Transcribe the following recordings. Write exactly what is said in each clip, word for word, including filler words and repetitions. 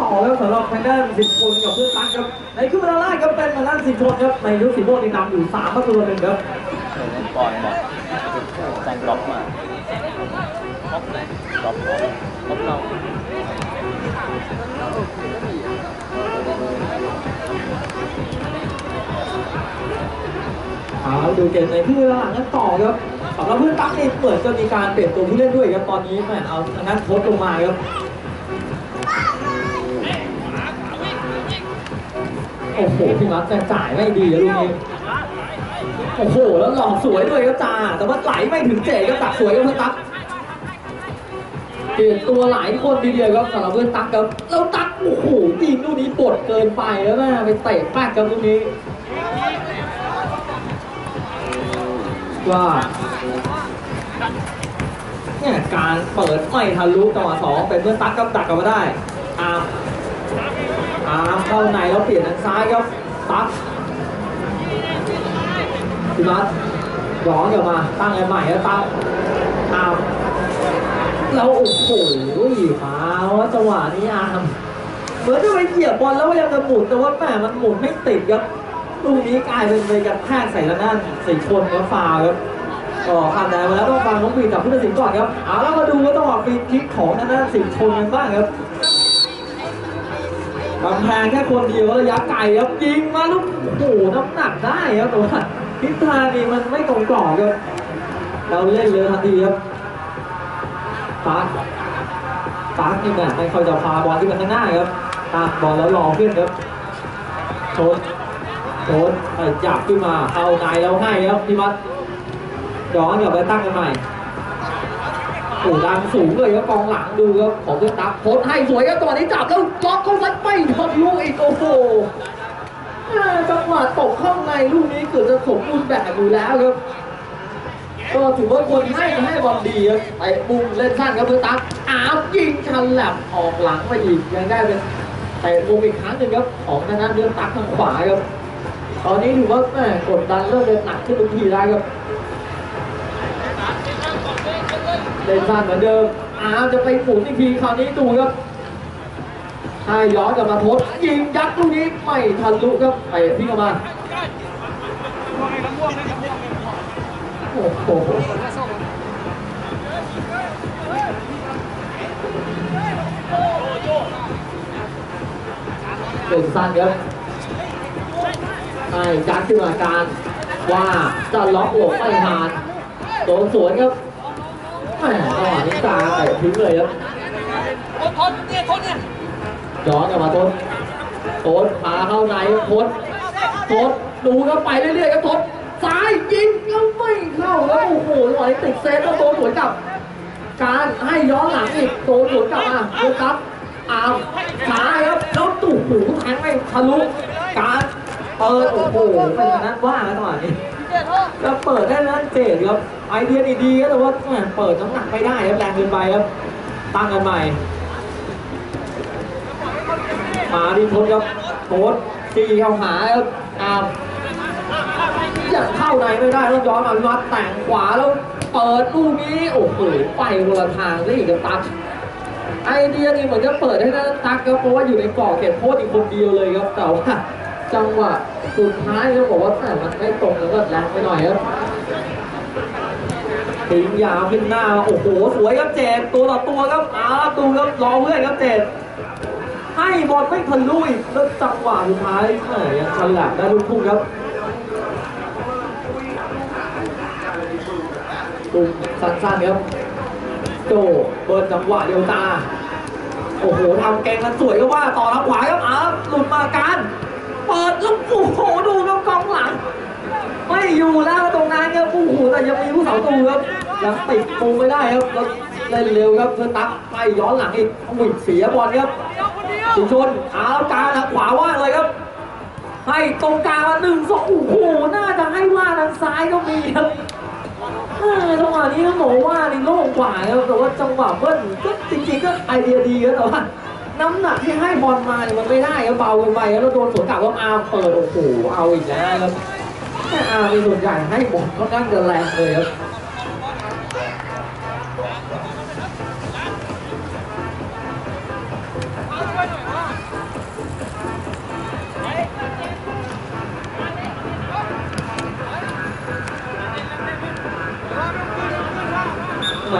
ต่อแล้วสำหรับทางด้านสิบคนกับเพื่อนตั๊กครับในครึ่งเวลาแรกก็เป็นทางด้านสิบคนครับในยุคสีม่วงในนำอยู่สามประตูหนึ่งครับก่อนบอกจังกรอบมาครบเลยกรอบครบครบเราเอาดูเกมในครึ่งเวลาหลังกันต่อครับสำหรับเพื่อนตั๊กนี่เปิดจะมีการเปลี่ยนตัวผู้เล่นด้วยครับตอนนี้แม่เอาทางด้านโค้ชลงมาครับโอ้โหพี่มัดจะจ่ายไม่ดีแล้วลูกนี้โอ้โหแล้วหลอกสวยด้วยครับจ่าแต่ว่าไหลไม่ถึงเจ๋ก็ตักสวยครับเพื่อนตั๊กเปลี่ยนตัวหลายคนทีเดียวครับสำหรับเพื่อนตั๊กครับแล้วตั๊กโอ้โหยิงลูกนี้ปดเกินไปแล้วนะไปเตะแป๊กครับลูกนี้ว่าเนี่ยการเปิดไม่ทะลุจังหวะสองเป็นเพื่อนตั๊กครับดักกลับมาได้อาร์มอาร์มเข้าในแล้วเปลี่ยนทางซ้ายครับตั๊กพี่มัดย้อนกลับมาตั้งใหม่แล้วตั๊กอาร์มแล้วโอ้โหมาว่าจังหวะนี้อาร์มเหมือนจะไปเหยียบบอลแล้วพยายามจะหมุนแต่ว่าแหมมันหมุนไม่ติดครับลูกนี้กลายเป็นไปกับแทกใส่ทางด้านสี่คนแล้วฟาวครับก็ผ่านแดนมาแล้วต้องฟังน้องปีกับผู้ตัดสินก่อนครับเอาแล้วมาดูว่าต้องออกฟรีคิกของทางด้านสี่คนกันบ้างครับกำแพงแค่คนเดียวระยะไกลครับยิงมาลูกโอ้โหน้ำหนักได้ครับแต่ว่าทิศทางนี่มันไม่ตรงกรอบครับเราเล่นเลยทันทีครับปาร์คปาร์คนี่แหละไม่ค่อยจะพาบอลที่มันข้างหน้าครับตามบอลแล้วรอเพื่อนครับโชนโชนไอ้จับขึ้นมาเข้าในแล้วให้ครับพี่มัดย้อนกลับไปตั้งกันใหม่โอ้ดังสูงเลยครับกองหลังดูครับของเพื่อนตั๊กโพสให้สวยครับจังหวะนี้จับแล้วล็อกเข้าซัดไม่ทะลุอีกโอ้โหจังหวะตกเข้าในลูกนี้เกิดจะสมบูรณ์แบบอยู่แล้วครับก็ถือว่าคนให้ให้บอลดีครับไอ้มุมเล่นสั้นครับเพื่อนตั๊กอ้าวยิงชันแหลมออกหลังมาอีกยังได้เป็นแต่มุมอีกครั้งหนึ่งครับของทางด้านเพื่อนตั๊กทางขวาครับตอนนี้ถือว่าแม่กดดันเริ่มเป็นหนักขึ้นทุกทีได้ครับเล่นสั้นเหมือนเดิมอ้าวจะไปหมุนอีกทีคราวนี้ดูครับให้ย้อนกลับมาทดยิงยัดลูกนี้ไม่ทันลุครับไปพี่เข้ามาโอ้โหเล่นสั้นครับให้ยัดขึ้นมาการว่าจะล็อกหลบไม่ผ่านโดนสวนครับแหมจังหวะนี้ตาแต่ทิ้งเลยครับทดเนี่ยทดเนี่ยย้อนกลับมาทดทดพาเข้าในทดทดดูครับไปเรื่อยๆครับทดซ้ายยิงแล้วไม่เข้าแล้วโอ้โหจังหวะนี้ติดเซฟแล้วโดนสวนกลับการให้ย้อนหลังอีกโดนสวนกลับมาโดนครับอ้าวซ้ายครับแล้วตู่หูแทงไม่ทะลุการเปิดโอ้โหเป็นนั้นว่าจังหวะนี้จะเปิดได้แล้วเจ็ดครับไอเดียดีๆก็แต่ว่าเปิดน้ำหนักไม่ได้ครับแรงเกินไปครับตั้งกันใหม่มาดิพลครับโค้ชตีเข้าหาครับอ้าวยังเข้าในไม่ได้ต้องย้อนมาวัดแต่งขวาแล้วเปิดลูกนี้โอ้โหไปคนละทางได้อีกกับตั๊กไอเดียนี่เหมือนจะเปิดให้ได้ตั๊กครับเพราะว่าอยู่ในกรอบเขตโทษอีกคนเดียวเลยครับแต่ว่าจังหวะสุดท้ายต้องบอกว่าแต่มันไม่ตรงแล้วก็แรงไปหน่อยครับทิ้งยาวขึ้นหน้าโอ้โหสวยครับเจดตัวต่อตัวครับอาตูครับรอเพื่อนครับเจดให้บอลไม่ทะลุอีกแล้วจังหวะสุดท้ายเอ้ยยังฉลับได้ลูกทุ่งครับตุ้มสั้นๆครับโจเปิดจังหวะเดียวตาโอ้โหทำแกงกันสวยก็ว่าต่อทางขวาครับอาหลุดมาการเปิดแล้วโอ้โหดูครับกองหลังไม่อยู่แล้วตรงนั้นครับโอ้โหแต่ยังมีผู้สาวตูครับยังติดปูไม่ได้ครับแล้วเล่นเร็วครับเพื่อนตั๊กไปย้อนหลังอีกวิ่งเสียบอลครับสิชนเอากลางทางขวาว่างเลยครับให้ตรงกลางมาหนึ่งสองโอ้โหน่าจะให้ว่าทางซ้ายก็มีครับจังหวะนี้ต้องบอกว่านี่โล่งกว่าครับแต่ว่าจังหวะเบิ้ลก็จริงๆก็ไอเดียดีครับแต่ว่าน้ำหนักที่ให้บอลมาเนี่ยมันไม่ได้ครับเบาเกินไปแล้วโดนสวนกลับว่าอาร์มเปิดโอ้โหเอาอีกแล้วครับแต่อาร์มในส่วนใหญ่ให้บอลค่อนข้างจะแรงเลยครับ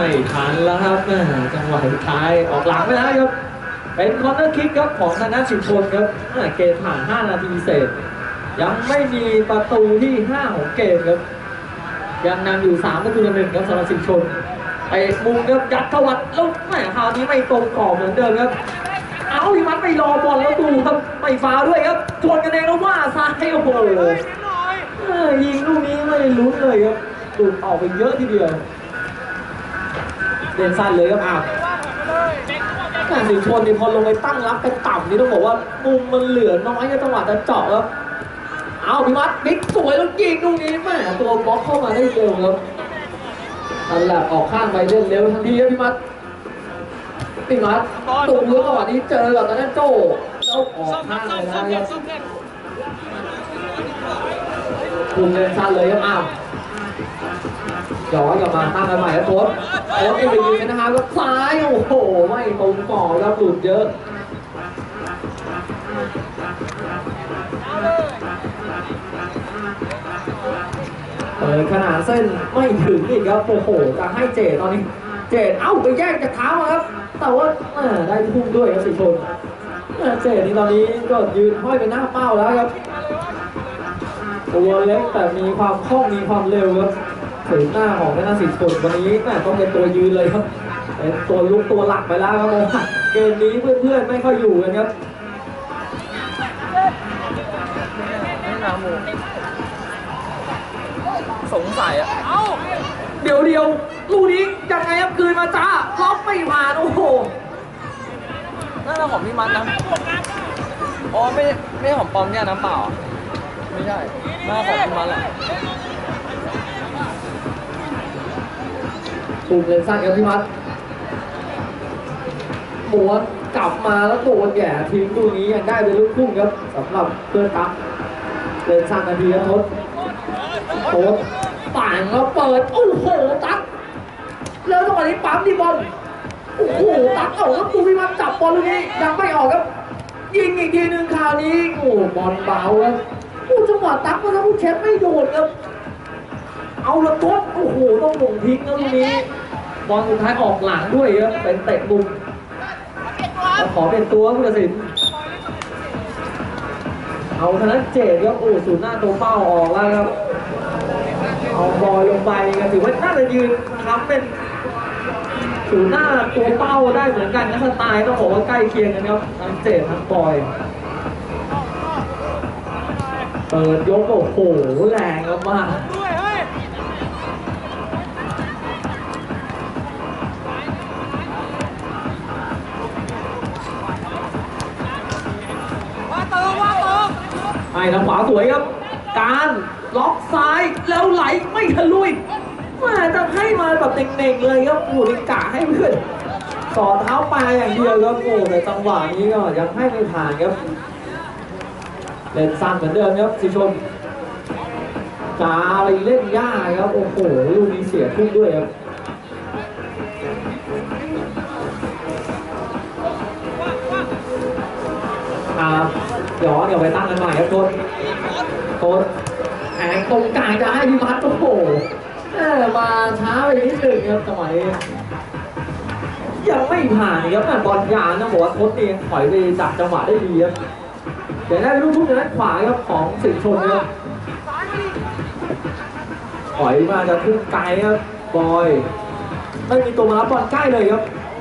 ไม่ทันแล้วครับแม่จังหวะสุดท้ายออกหลังไปแล้วครับเป็นคอร์เนอร์คิกครับของธนสินชนครับแม่เกมผ่านห้านาทีเศษยังไม่มีประตูที่ห้าของเกมครับยังนำอยู่สามประตูต่อหนึ่งครับสำหรับสินชนไปมุมครับยัดเข้าวัดแล้วแม่คราวนี้ไม่ตรงกรอบเหมือนเดิมครับเอาพี่มัดไปรอบอลแล้วดูครับไม่ฟาวด้วยครับชนกันเองแล้วว่าซ้ายโอ้โหยิงลูกนี้ไม่ลุ้นเลยครับดูดออกไปเยอะทีเดียวเด่นสั้นเลยครับอ้าวแต่สิงห์ชนนี่พอลงไปตั้งรับกันต่ำนี่ต้องบอกว่ามุมมันเหลือน้อยจังหวะจะเจาะครับเอาพี่มัดบิ๊กสวยแล้วยิงลูกนี้แม่ตัวบล็อกเข้ามาได้เร็วครับนั่นแหละออกข้างไปเล่นเร็วทันทีครับพี่มัดพี่มัดตูมเลือกจังหวะนี้เจอกับตอนนั้นโจ้แล้วออกข้างเลยนะครับคุณเล่นสั้นเลยครับอ้าวย้อนกลับมาตั้งกันใหม่แล้วโค้ชโค้ชเอ็มไปยิงกันนะครับก็ซ้ายโอ้โหไม่ตรงก่อครับหลุดเยอะเปิดขนาดเส้นไม่ถึงอีกครับโอ้โหจะให้เจตอนนี้เจตเอ้าไปแย่งจากเท้าครับแต่ว่าได้พุ่งด้วยครับสิชนเจตนี่ตอนนี้ก็ยืนห้อยเป็นหน้าเป้าแล้วครับตัวเล็กแต่มีความคล่องมีความเร็วครับถึงหน้าของธนสินชนวันนี้แม่ต้องเป็นตัวยืนเลยครับเป็นตัวลุกตัวหลักไปแล้วครับเกมนี้เพื่อนๆไม่ค่อยอยู่กันครับไม่นามูสงสัยอ่ะเดี๋ยวเดียวลูกนี้ยังไงครับคืนมาจ้าล็อกไม่ผ่านโอ้โหน่าจะของพี่มัดนะอ๋อไม่ไม่ของปอมเนี่ยน้ำเปล่าไม่ใช่น่าของพี่มัดแหละถูกเลนสั้นครับพี่มัดม้วนกลับมาแล้วโดนแย่ทิ้งลูกนี้ยังได้เป็นลูกพุ่งครับสำหรับเพื่อนตั๊กเลนสั้นนาทีครับทศโค้ชป่างแล้วเปิดโอ้โหตั๊กแล้วจังหวะนี้ปั๊มดีบอลโอ้โหตั๊กเอาแล้วตูพี่มัดจับบอลลูกนี้ยังไม่ออกครับยิงอีกทีหนึ่งคราวนี้โอ้บอลเบาครับโอ้จังหวะตั๊กมาแล้วผู้เชฟไม่โดนครับเอาละทศโอ้โหต้องหม่งทิ้งแล้วลูกนี้บอลสุดท้ายออกหลังด้วยครับเป็นเตะมุมขอเป็นตัวผู้ตัดสินเอาธนเจตครับโอ้สูนหน้าตัวเป้าออกแล้วครับเอาบอลลงไปกันถือว่าน่าจะยืนค้ำเป็นสูนหน้าตัวเป้าได้เหมือนกันนะสไตล์ต้องบอกว่าใกล้เคียงกันครับทั้งเจตทั้งบอยเปิดยกโอ้โหแรงมากไอ้ทางขวาสวยครับการล็อกซ้ายแล้วไหลไม่ทะลุยมาจะให้มาแบบเน่งๆเลยครับโอ้ยกะให้เพื่อนต่อเท้าปลายอย่างเดียวครับโอ้แต่จังหวะนี้ก็ยังให้ไม่ผ่านครับเล่นสั้นเหมือนเดิมครับสิชนจ้าอะไรเล่นยากครับโอ้โหลูกนี้เสียทุ่มด้วยครับครับย้อนเดี๋ยวไปตั้งกันใหม่ครับโค้ชโค้ชแข่งตรงกลางจะให้พี่มัดโอ้โหมาช้าไปนิดหนึ่งครับจังหวะนี้ยังไม่ผ่านครับบอลยาวนะบอกว่าโค้ชเองถอยไปจับจังหวะได้ดีครับเดี๋ยวได้ลูกทุ่งด้านขวาครับของสิงห์ชนครับถอยมาจะทุ่งไกลครับบอยไม่มีตัวมารับบอลใกล้เลยครับ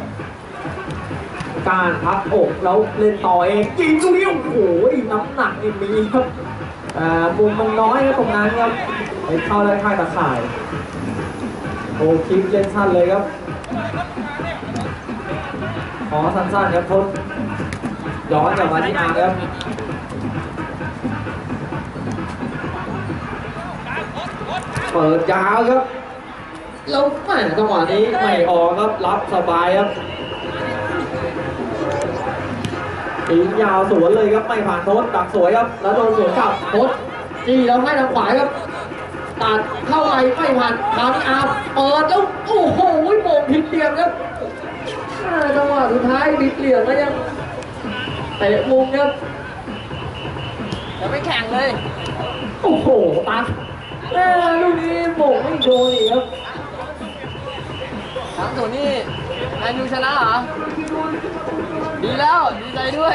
การพับอกแล้วเล่นต่อเองยิงลูกนี้โอ้โหน้ำหนักนี่มีครับอ่ามุมมันน้อยครับตรงนั้นครับไปเข้าได้ค่ายตะข่ายโอ้คลิปเล่นสั้นเลยครับขอสั้นๆครับทศย้อนกลับมาที่อาร์ครับเปิดยาวครับแล้วแม่จังหวะนี้ไม่ออกครับรับสบายครับตียาวสวนเลยครับไม่ผ่านโทษดักสวยครับแล้วโดนสวนกลับโทษจี้แล้วให้ทางขวาครับตัดเข้าไปไม่ผ่านคราวนี้อาร์เปิดแล้วโอ้โหโป่งผิดเหลี่ยมครับจังหวะสุดท้ายผิดเหลี่ยมแล้วยังเตะมุมครับยังไม่แข่งเลยโอ้โหตัดลูกนี้โป่งไม่โดนอีกครับสามศูนย์นี่แมนยูชนะเหรอ ดีแล้วดีใจด้วย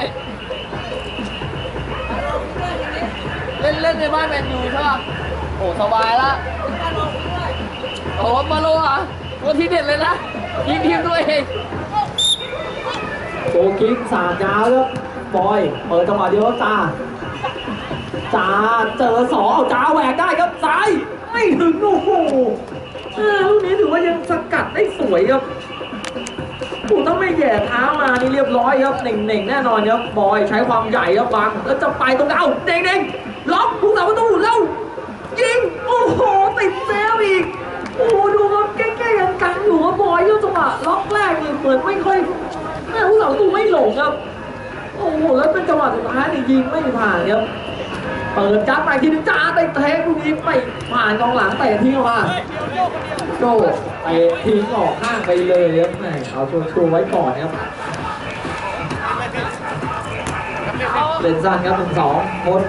เล่นเล่นในบ้านแมนยูใช่ป่ะโอ้สบายละโอ้มาโลอ่ะตัวที่เด็ดเลยนะยิงทีมตัวเองโกคิกสาดยาวแล้วบอยเปิดจังหวะเดียวแล้วจ้าจ้าเจอสองเอาจ้าแหวกได้ครับซ้ายไม่ถึงโอ้โหลูกนี้ถือว่ายังสกัดได้สวยครับถูกต้องไม่แย่เท้ามานี่เรียบร้อยครับเน่งๆแน่นอนครับบอยใช้ความใหญ่ครับบังแล้วจะไปตรงเอาเน่งๆล็อกผู้สาประตูแล้วยิงโอ้โหติดเซฟอีกโอ้โหดูครับแก้ๆยังกังอยู่ครับบอยก็จังหวะล็อกแรกนี่เหมือนไม่ค่อยแม่ผู้สาประตูไม่หลงครับโอ้โหแล้วเป็นจังหวะสุดท้ายนี่ยิงไม่ผ่านครับเปิดจัดไปทีนึงจ้าเตะเทลูกนี้ไปผ่านกองหลังเตะทิ้งออกมาโจ้เตะทิ้งออกข้างไปเลยครับแม่เอาชัวร์ๆไว้ก่อนครับเล่นสั้นครับหนึ่งสองหมด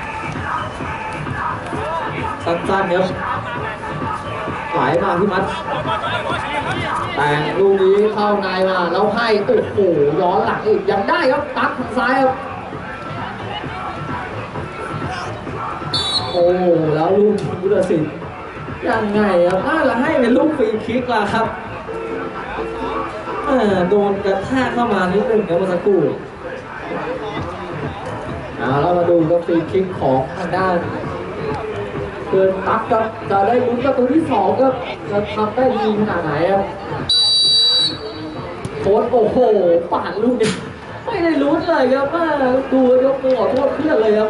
สั้นๆครับไหลมาพี่มัดแต่งลูกนี้เข้าในมาแล้วให้โอ้โหย้อนหลังอีกยังได้ครับตัดทางซ้ายครับโอ้แล้วลูกพุทธศิลป์ยังไงครับน่าจะให้เป็นลูกฟรีคิกละครับโดนกระแทกเข้ามานิดหนึ่งครับเมื่อสักครู่เอาเรามาดูกับฟรีคิกของทางด้านเกินตักครับจะได้ลุ้นประตูที่สองครับจะทำได้ดีขนาดไหนครับโค้ชโอ้โหป่านลูกนี้ไม่ได้ลุ้นเลยครับมาดูยกมือขอโทษเพื่อนเลยครับ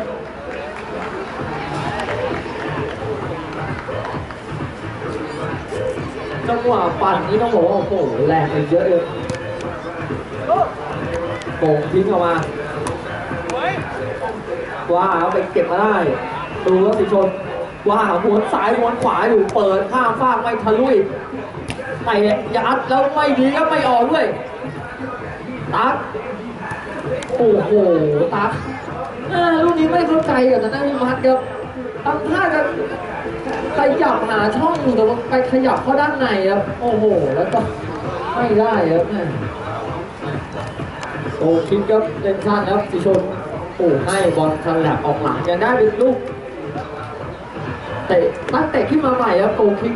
จังหวะปั่นนี้ต้องบอกว่าโอ้โหแรงไปเยอะเลยโป่งทิ้งออกมาว่าเอาไปเก็บมาได้ดูว่าสิชนว่าม้วนซ้ายม้วนขวาอยู่เปิดข้ามฟากไม่ทะลุอีกแต่ยัดแล้วไม่ดีก็ไม่ออกด้วยตั๊กโอ้โหตั๊กลูกนี้ไม่เข้าใจกับนักวิมัดครับตั้งท่าจะขยับหาช่องอยู่แต่ว่าไปขยับเข้าด้านในครับโอ้โหแล้วก็ไม่ได้ครับโอ้คิดครับเล่นสั้นครับสิชนโอ้ให้บอลฉลับออกหลังยังได้เป็นลูกเตะตั้งเตะขึ้นมาใหม่ครับโกคิก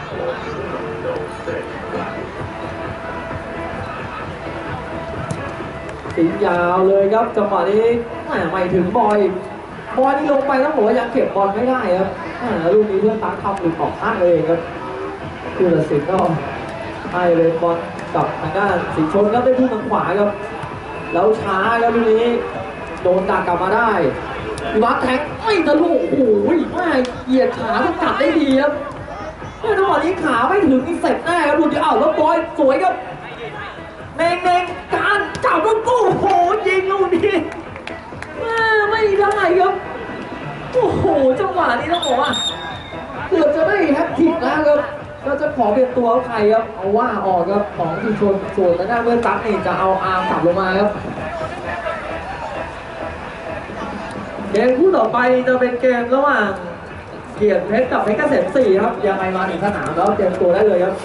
สียาวเลยครับจังหวะนี้ไม่ถึงบอยบอยนี่ลงไปต้องบอกว่ายังเก็บบอลไม่ได้ครับลูกนี้เพื่อนตั๊กทำหลุดออกข้างเลยครับคือตัดสินก็ให้เลยบอลกับทางด้านสีชนก็ได้ทุ่มทางขวาครับแล้วช้าแล้วลูกนี้โดนดักกลับมาได้วิวัฒน์แทงไม่ทะลุโอ้โหไม่เหยียดขาต้องกัดได้ดีครับเมื่อจังหวะนี้ขาไม่ถึงนี่เสร็จแน่ครับดูดิอ้าวแล้วบอยสวยครับเน่งเน่งการจับแล้วโอ้โหยิงลูกนี้ไม่ได้ครับโอ้โหจังหวะนี้ต้องบอกว่าเกือบจะได้แฮตทริกแล้วครับก็จะขอเป็นตัวใครครับเอาว่าออกครับของทีมชนส่วนแล้วหน้าเมื่อตั๊กนี่จะเอาอาร์มกลับลงมาครับเกมคู่ต่อไปจะเป็นเกมระหว่างเกียรติเพชรกับเพชรเกษมสี่ครับยังไงมาถึงสนามแล้วเตรียมตัวได้เลยครับ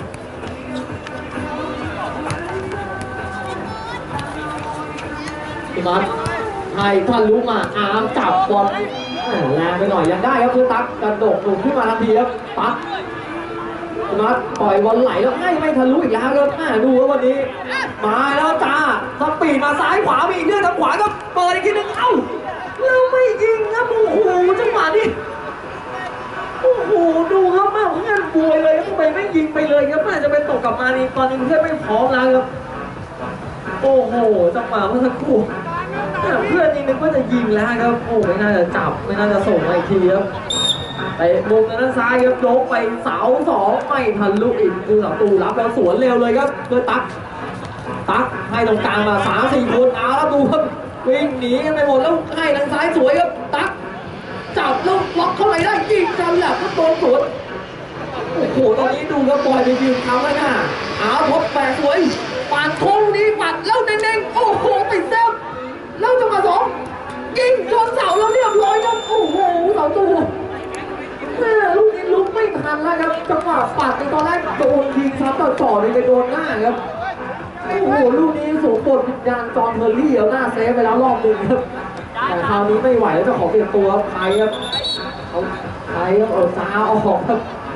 พี่มัดให้ท่านรู้มาอาร์มจับบอลแรงไปหน่อยยังได้ครับคือตั๊กกระโดดหนุนขึ้นมาทันทีครับตั๊กพี่มัดปล่อยบอลไหลแล้วให้ไม่ทะลุอีกแล้วครับดูว่าวันนี้มาแล้วจ้าสปีดมาซ้ายขวามีอีกเรื่องทางขวาก็เปิดอีกทีนึงเอ้าแล้วไม่ยิงครับโอ้โหจังหวะนี้โอ้โหดูครับแม่เพื่อนบวยเลยทำไมไม่ยิงไปเลยครับแม่จะไปตกกลับมานี่ตอนนี้เพื่อนไม่พร้อมแล้วครับโอ้โหจังหวะเมื่อสักครู่เพื่อนนี่นึกว่าจะยิงแล้วครับโอ้ไม่น่าจะจับไม่น่าจะส่งมาอีกทีครับไปมุมด้านซ้ายครับยกไปเสาสองไม่ทะลุอีกคือเสาตูรับแล้วสวนเร็วเลยครับเพื่อตักตักให้ตรงกลางมาสามสี่คนเอาแล้วดูครับวิ่งหนีกันไปหมดแล้วให้ทางซ้ายสวยครับตักจับแล้วล็อกเข้าไหนได้ยิงกันแหละก็โดนสวนโอ้โหตอนนี้ดูครับบอยไปยืนเขาแล้วนะเอาพบแปะสวยปาดโค้งนี้ปัดแล้วเด้งๆโอ้โหติดเซฟแล้วจังหวะสองยิงชนเสาแล้วเรียบร้อยครับโอ้โหเสาตูแม่ลูกนี้ลุกไม่ทันทันแล้วครับจังหวะปัดในตอนแรกโดนยิงซ้ำต่อจ่อเลยไปโดนหน้าครับโอ้โหลูกนี้สมบทวิญญาณจอห์นเทอร์รี่เอาหน้าเซฟไปแล้วรอบหนึ่งครับแต่คราวนี้ไม่ไหวแล้วเจ้าของเปลี่ยนตัวไทยครับเอาไทยครับเอาซ้าเอาของครับ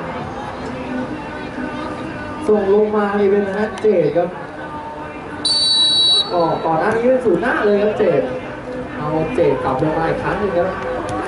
ส่งลงมานี่เป็นนะเจดครับก็ก่อนหน้านี้เป็นศูนย์หน้าเลยครับเจดเอาเจดกลับลงมาอีกครั้งหนึ่งครับ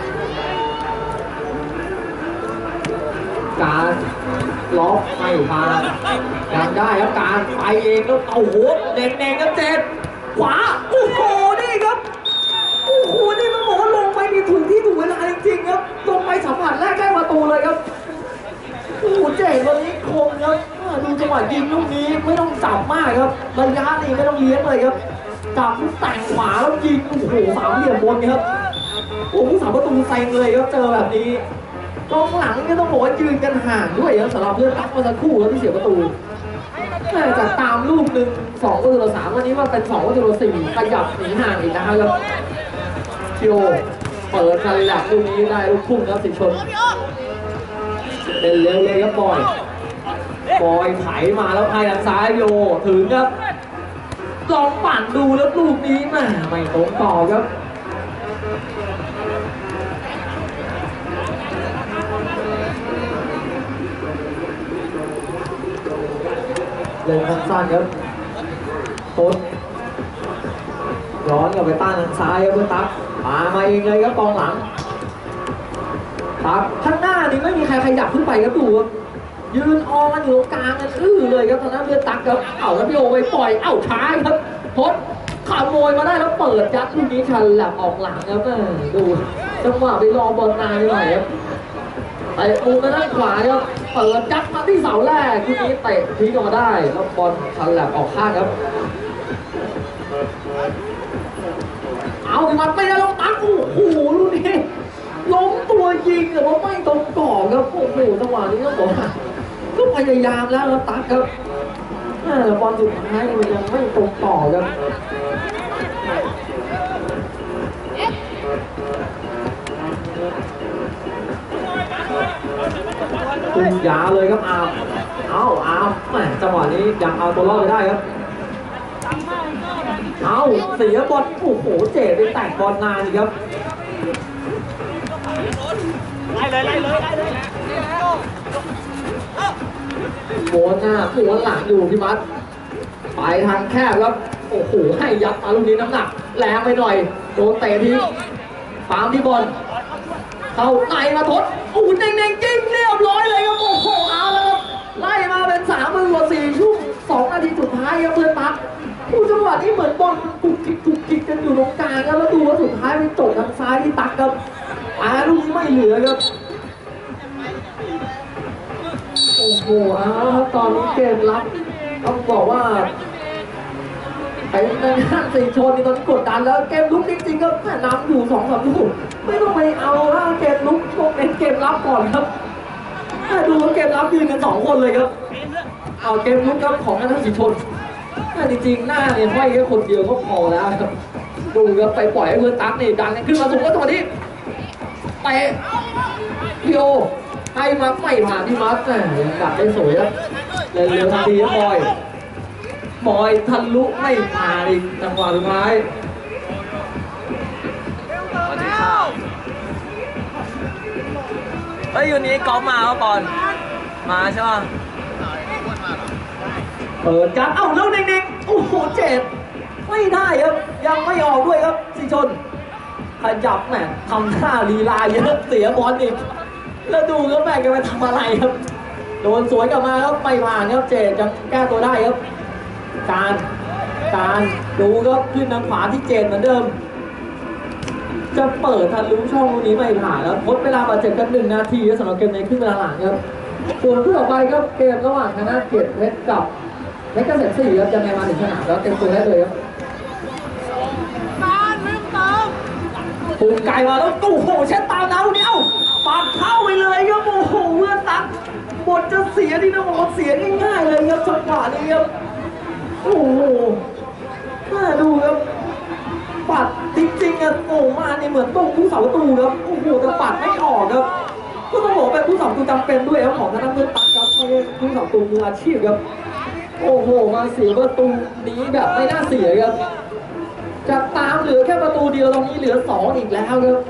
การล็อกไม่มายังได้ครับการไปเองแล้วโอ้โหเน่งๆครับเจดขวาโอ้โหนี่ครับโอ้โหนี่ต้องบอกว่าลงไปมีถูกที่ถูกเวลาจริงๆครับลงไปสัมผัสแรกได้ประตูเลยครับโอ้โหเจ๋งวันนี้คมครับดูจังหวะยิงลูกนี้ไม่ต้องจับมากครับระยะนี้ไม่ต้องเลี้ยงเลยครับจับแต่งขวาแล้วยิงโอ้โหสามเหลี่ยมบนครับโอ้โหสามประตูเซ็งเลยครับเจอแบบนี้กองหลังนี่ต้องบอกว่ายืนกันห่างด้วยครับสำหรับเพื่อนตักมาสักครู่แล้วที่เสียประตูน่าจะตามลูกหนึ่งสองประตูต่อสามวันนี้ว่าเป็นสองประตูต่อสี่ขยับหนีห่างอีกนะครับคิโอเปิดการหลักลูกนี้ได้ลูกพุ่งครับสิชนเร็วเลยครับบอยบอยไถมาแล้วให้ทางซ้ายโยถึงครับลองปั่นดูแล้วลูกนี้แม่ไม่ตรงต่อครับเล่นสั้นๆครับโค้ดย้อนกลับไปต้านทางซ้ายครับเพื่อนตั๊กมามาเองเลยครับกองหลังตั๊กข้างหน้านี่ไม่มีใครขยับขึ้นไปครับดูครับยืนออกันอยู่ตรงกลางกันอื้อเลยครับตอนนั้นเพื่อนตั๊กครับเอ้าแล้วพี่โอไปปล่อยเอ้าช้าครับโค้ดขโมยมาได้แล้วเปิดยัดลูกนี้ชันแหลบออกหลังครับดูจังหวะไปรอบอลนานไปหน่อยครับเตะมุมไปด้านขวาครับเปิดจับมาที่เสาแรกทีนี้เตะทิ้งออกมาได้แล้วบอลชันแหลบออกข้างครับเอามันไปแล้วตั๊กโอ้โหลูกนี้ล้มตัวยิงแต่ว่าไม่ตรงกรอบครับโอ้โหจังหวะนี้ต้องบอกว่าก็พยายามแล้วแล้วตั๊กครับแต่บอลสุดท้ายมันยังไม่ตรงต่อครับตุ้มยาเลยครับอาร์มเอาอาร์มแหมจังหวะนี้ยังเอาตัวรอดไปได้ครับเอาเสียบอลโอ้โหเจ๋ไปแตกบอลนานอีกครับไล่เลยไล่เลยไล่เลยโบนหน้าโบนหลังอยู่พี่มัดไปทางแคบครับโอ้โหให้ยัดมาลูกนี้น้ำหนักแรงไปหน่อยโดนเตะทิ้งปามที่บอลเข้าในมาทดโอ้โหเน่งๆจริงเรียบร้อยเลยครับโอ้โหเอาแล้วครับไล่มาเป็นสามประตูต่อสี่ช่วงสองนาทีสุดท้ายครับเพื่อนตั๊กผู้จังหวะนี้เหมือนบอลมันกุกกิกกุกกิกกันอยู่ตรงกลางครับแล้วดูว่าสุดท้ายไปจบทางซ้ายที่ตั๊กครับอาลูกนี้ไม่เหลือครับโอ้โหเอาครับตอนนี้เกมรับต้องบอกว่าเป็นในด้านสีชนในตอนนี้กดดันแล้วเกมลุกจริงๆก็แค่นำอยู่สองสามลูกไม่ต้องไปเอาแล้วเกมลุกต้องเป็นเกมรับก่อนครับดูว่าเกมรับยืนกันสองคนเลยครับเอาเกมลุกครับของทางสีชนจริงๆหน้าเนี่ยห้อยแค่คนเดียวก็พอแล้วครับดูครับไปปล่อยให้เพื่อนตั๊กนี่ดันขึ้นมาสูงก็ตอนนี้เตะพี่โอให้มาไม่ผ่านพี่มัสเนี่ยยังดักได้สวยครับเร็วๆทันทีครับบอยบอยทะลุไม่ผ่านอีกจังหวะสุดท้ายมาถึงข้าวเฮ้ยวันนี้กอล์ฟมาก่อนมาใช่ป่ะเปิดการเอ้าแล้วเด็กๆโอ้โหเจ็บไม่ได้ครับยังไม่ออกด้วยครับสีชนขยับแหมทำท่าลีลาเยอะเสียบอลอีกแล้วดูครับแม่แกไปทำอะไรครับโดนสวนกลับมาครับไม่ผ่านครับเจดยังแก้ตัวได้ครับการการดูครับขึ้นทางขวาที่เจดเหมือนเดิมจะเปิดทะลุช่องตรงนี้ไม่ผ่านแล้วทดเวลาบาดเจ็บกันหนึ่งนาทีสำหรับเกมในครึ่งเวลาหลังครับส่วนคู่ต่อไปครับเกมระหว่างคณะเกียรติเพชรกับเพชรเกษมศรีครับจะมาถึงสนามแล้วเต็มตัวได้เลยครับปูไก่มาแล้วโอ้โหเช็ดตาหนาวนี่เอ้าปาดเข้าไปเลยครับโอ้โหเพื่อนตั๊กบทจะเสียที่น้องบอกเสียง่ายๆเลยครับจังหวะนี้ครับโอ้โหน่าดูครับปัดจริงๆอ่ะโอ้มาเนี่ยเหมือนตรงผู้สาประตูครับโอ้โหแต่ปัดไม่ออกครับก็ต้องบอกเป็นผู้สองตัวจำเป็นด้วยครับของทางด้านเพื่อนตั๊กครับไม่ใช่ผู้สองตัวมืออาชีพครับโอ้โหมาเสียประตูนี้แบบไม่น่าเสียครับจากตามเหลือแค่ประตูเดียวตอนนี้เหลือสองอีกแล้วครับ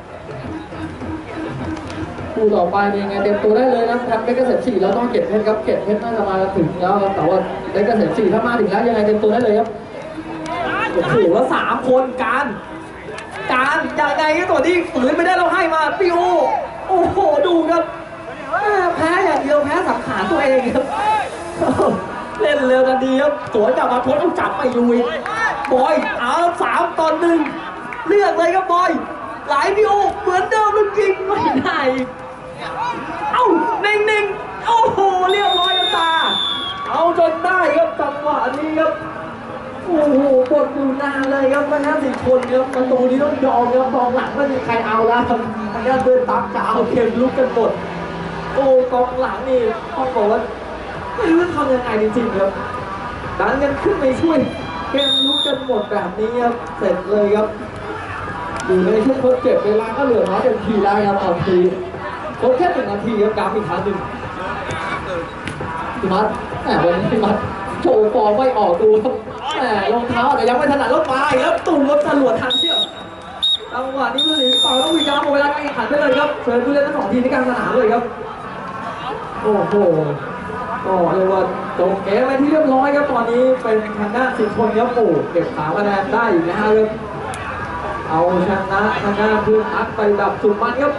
คู่ต่อไปนี่ไงเตรียมตัวได้เลยนะทำเป็นเกษตรสี่แล้วต้องเก็บเพชรครับเก็บเพชรน่าจะมาถึงแล้วครับแต่ว่าเป็นเกษตรสี่ถ้ามาถึงแล้วยังไงเตรียมตัวได้เลยครับโอ้โหแล้วสามคนการการยังไงก็ตัวนี้ฝืนไม่ได้เราให้มาปิโอโอ้โหดูครับแพ้อย่างเดียวแพ้สังขารตัวเองครับเล่นเร็วกันดีครับสวนกลับมาทดต้องจับไปอยู่อีกบอยเอาสามตอนหนึ่งเลือกเลยครับบอยไหลพี่โอเหมือนเดิมลูกจริงไม่ได้เอ้าเน่งเน่งโอ้โหเรียบร้อยกันตาเอาจนได้ครับจังหวะนี้ครับโอ้โหบดอยู่นานเลยครับมันน่าสิคนครับประตูนี้ต้องยอมครับกองหลังไม่มีใครเอาแล้วทางด้านเดินตักจะเอาเกมลุกกันหมดโอ้กองหลังนี่ต้องบอกว่าไม่รู้จะทำยังไงจริงๆครับดันกันขึ้นไปช่วยเกมลุกกันหมดแบบนี้ครับเสร็จเลยครับอยู่ในช่วงทดเจ็บเวลาก็เหลือน้อยเต็มทีได้ครับตอนนี้ทดแค่หนึ่งนาทีครับกราฟอีกครั้งหนึ่งพี่มัดแหมวันนี้พี่มัดโชว์ฟอร์มไม่ออกดูครับแหมรองเท้าแต่ยังไม่ถนัดรถมาครับตุ่มรถจรวดทันเชี่ยวจังหวะนี้ผู้เล่นต่อต้องวีการหมดเวลาการแข่งขันไปเลยครับเชิญผู้เล่นทั้งสองทีมในกลางสนามเลยครับโอ้โหก็เรียกว่าจบเกมไปที่เรียบร้อยครับตอนนี้เป็นทางด้านสิบคนครับโอ้เก็บสามคะแนนได้อีกนะฮะครับเอาชนะทางด้านเพื่อนอัดไปแบบสุดมันครับ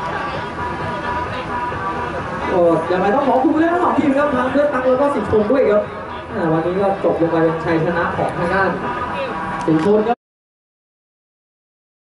โอ้ยังไงต้องขอบคุณผู้เล่นทั้งสองทีมครับทั้งเพื่อนตักแล้วก็สิบคนด้วยครับวันนี้ก็จบลงไปเป็นชัยชนะของทางด้านสิบคนครับ